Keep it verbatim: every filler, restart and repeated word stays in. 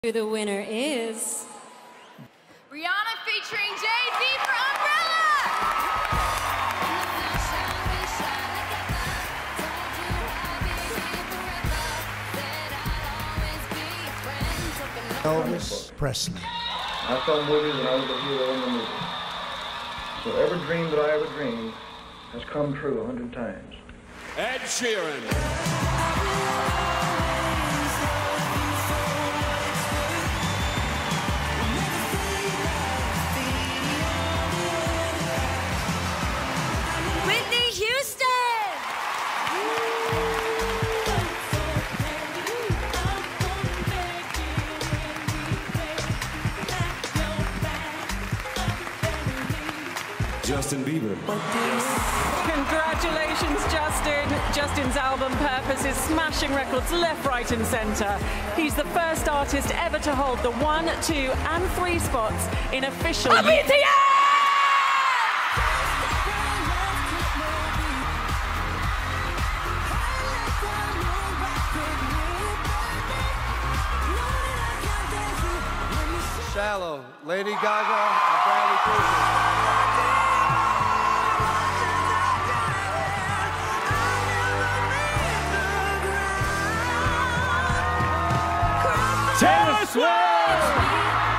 The winner is Rihanna featuring Jay-Z for Umbrella! Elvis Presley. I saw movies and I was a hero in the movie. So every dream that I ever dreamed has come true a hundred times. Ed Sheeran. Justin Bieber. Congratulations, Justin. Justin's album Purpose is smashing records left, right and centre. He's the first artist ever to hold the one, two and three spots in official... B T S! Shallow, Lady Gaga, and Bradley Cooper. Taylor Swift!